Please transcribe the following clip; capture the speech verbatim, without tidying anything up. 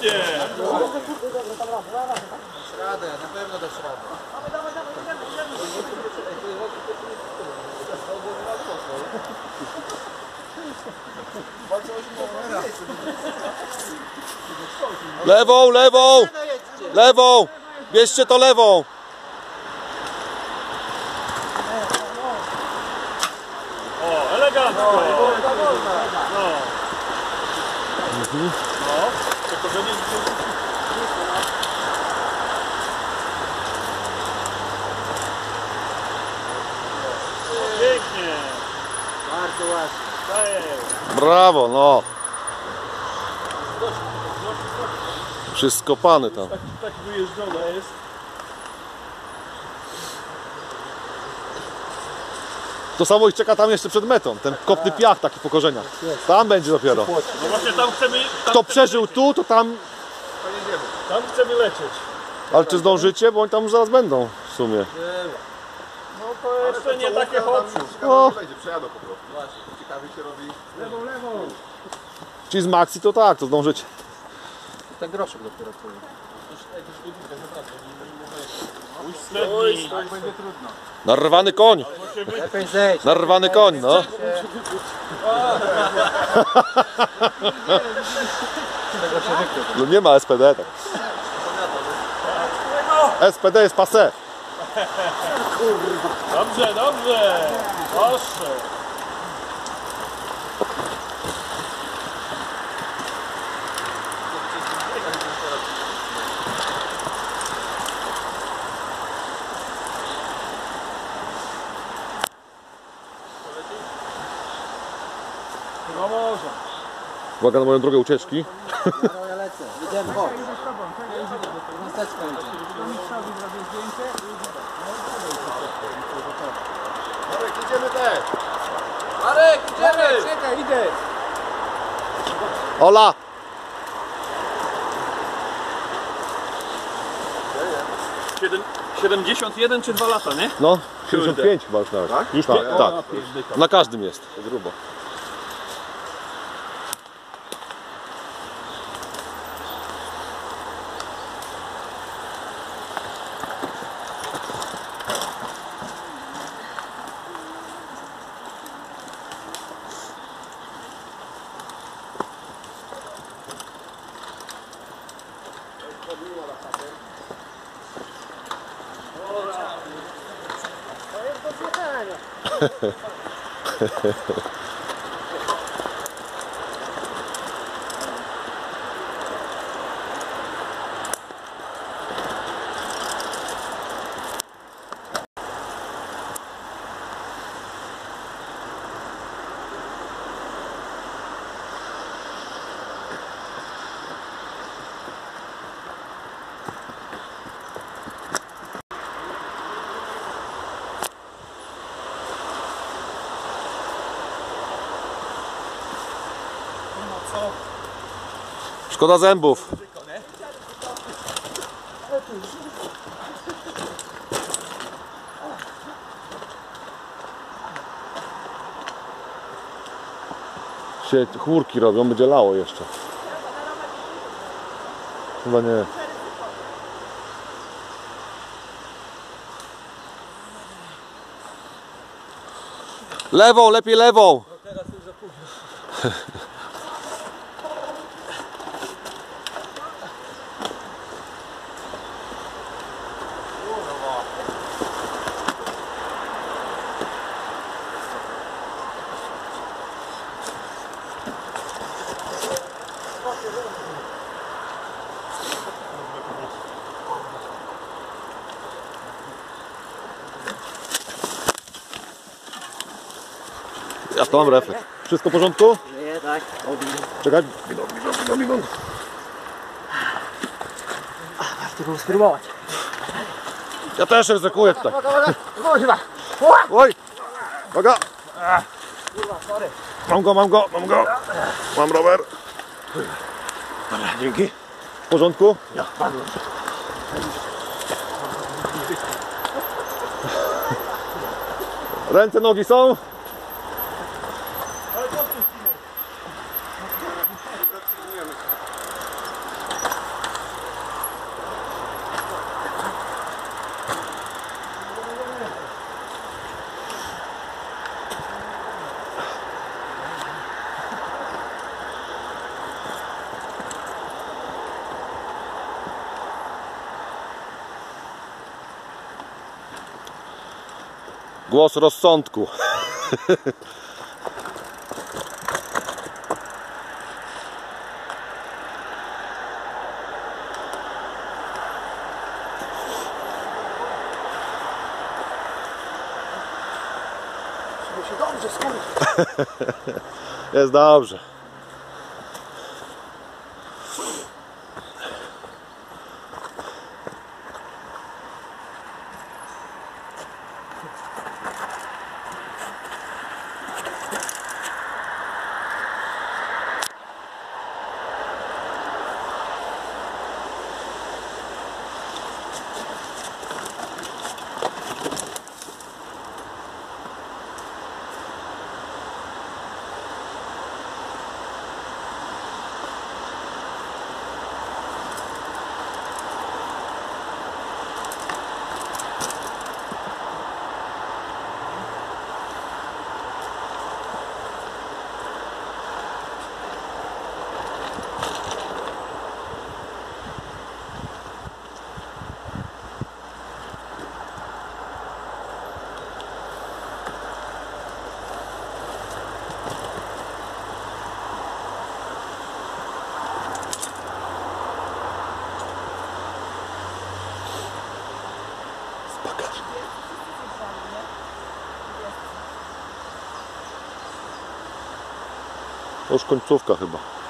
pięknie! Dasz radę, na pewno dasz radę. Lewą, lewą! Lewą! Bierzcie to lewą! O, elegancko! No. Mhm. No, to to będzie... Pięknie! Bardzo ładnie. Brawo, no! Wszystko pany tam. Tak, tak wyjeżdżone jest. To samo ich czeka tam jeszcze przed metą. Ten kopny piach taki po korzeniach. Tam będzie dopiero. No właśnie tam chcemy... Tam Kto przeżył tu, to tam... Tam chcemy lecieć. Ale czy zdążycie? Bo oni tam już zaraz będą w sumie. No to jeszcze nie takie hopsu. No. Będzie, przejadą po prostu. Właśnie, ciekawie się robi. Lewą, lewą. Ci z Maxi to tak, to zdążycie. Ten groszek dopiero co. Oj, Tak będzie trudno. Narwany koń. Lepiej zejdź. Narwany koń, no. Tego się wykrył. No nie ma S P D tak. S P D jest passé. Dobrze, dobrze. Proszę. No może. Uwaga na moją drogę ucieczki. No ja lecę. Idziemy, chodź. Gąsteczka idzie. Marek, idziemy też. Marek, idziemy! Czekaj, idę. Ola! siedemdziesiąt jeden czy dwa lata, nie? No, siedemdziesiąt pięć chyba już nawet. Tak? Już tak, Tak, tak. Na każdym jest. Grubo. Szkoda zębów. Się chmurki robią, będzie lało jeszcze. Chyba nie. Lewą, lepiej lewą. Ja to mam refleks. Wszystko w porządku? Nie, tak. Czekaj. Bigon, bigon, bigon, bigon. Warto było spróbować. Ja też ryzykuję tutaj. Uwaga, uwaga. No chyba. Oj! Uwaga! Mam go, mam go, mam go. Mam rower. Dobra, dzięki. W porządku? Ja, bardzo. Ręce, nogi są? Głos rozsądku. się dobrze skończy. Jest dobrze. To już końcówka chyba.